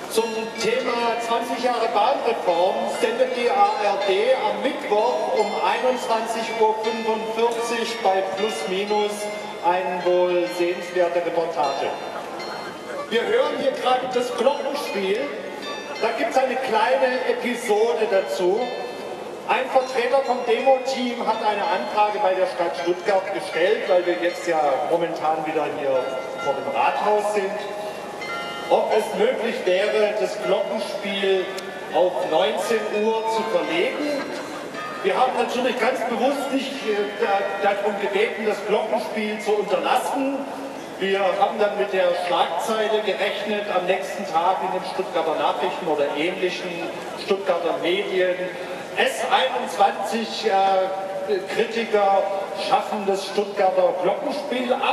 Zum Thema 20 Jahre Bahnreform sendet die ARD am Mittwoch um 21:45 Uhr bei Plus Minus eine wohl sehenswerte Reportage. Wir hören hier gerade das Glockenspiel. Da gibt es eine kleine Episode dazu. Ein Vertreter vom Demo-Team hat eine Anfrage bei der Stadt Stuttgart gestellt, weil wir jetzt ja momentan wieder hier vor dem Rathaus sind, ob es möglich wäre, das Glockenspiel auf 19 Uhr zu verlegen. Wir haben natürlich ganz bewusst nicht darum gebeten, das Glockenspiel zu unterlassen. Wir haben dann mit der Schlagzeile gerechnet am nächsten Tag in den Stuttgarter Nachrichten oder ähnlichen Stuttgarter Medien. S21 Kritiker schaffen das Stuttgarter Glockenspiel ab.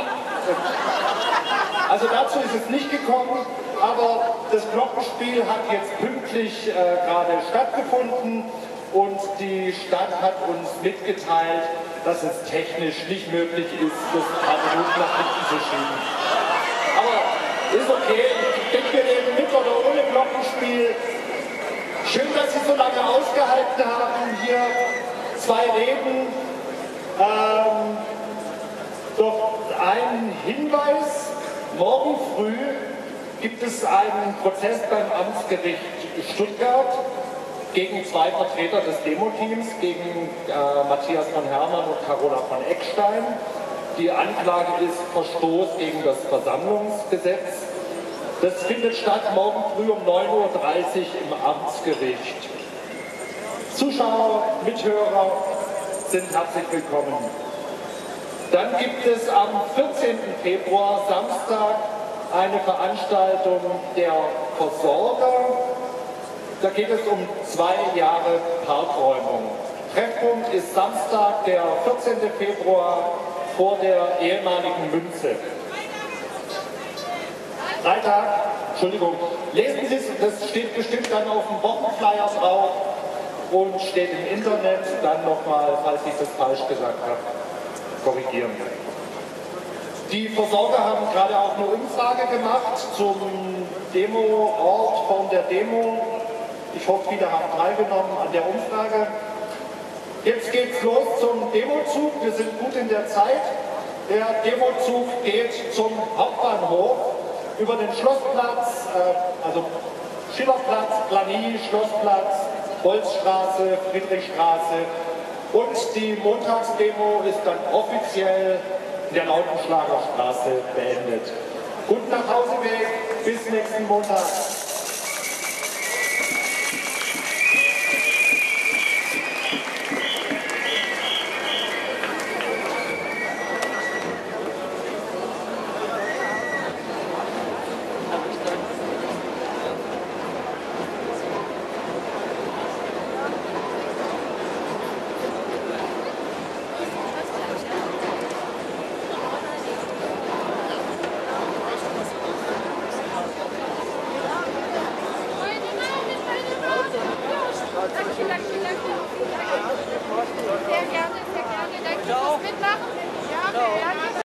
Also dazu ist es nicht gekommen, aber das Glockenspiel hat jetzt pünktlich gerade stattgefunden und die Stadt hat uns mitgeteilt, dass es technisch nicht möglich ist, das paar Minuten nach hinten zu schieben. Aber ist okay, ich denke, wir leben mit oder ohne Glockenspiel. Schön, dass Sie so lange ausgehalten haben. Hier zwei Reden. Doch ein Hinweis. Morgen früh gibt es einen Prozess beim Amtsgericht Stuttgart gegen zwei Vertreter des Demo-Teams, gegen Matthias von Hermann und Carola von Eckstein. Die Anklage ist Verstoß gegen das Versammlungsgesetz. Das findet statt morgen früh um 9:30 Uhr im Amtsgericht. Zuschauer, Mithörer sind herzlich willkommen. Dann gibt es am 14. Februar, Samstag, eine Veranstaltung der Versorger. Da geht es um 2 Jahre Parkräumung. Treffpunkt ist Samstag, der 14. Februar, vor der ehemaligen Münze. Freitag, Entschuldigung, lesen Sie es, das steht bestimmt dann auf dem Wochenflyer drauf und steht im Internet, dann nochmal, falls ich das falsch gesagt habe, korrigieren. Die Versorger haben gerade auch eine Umfrage gemacht zum Demo-Ort von der Demo. Ich hoffe, viele haben teilgenommen an der Umfrage. Jetzt geht's los zum Demozug. Wir sind gut in der Zeit. Der Demozug geht zum Hauptbahnhof über den Schlossplatz, also Schillerplatz, Planie, Schlossplatz, Holzstraße, Friedrichstraße. Und die Montagsdemo ist dann offiziell in der Lautenschlager Straße beendet. Guten Nachhauseweg, bis nächsten Montag.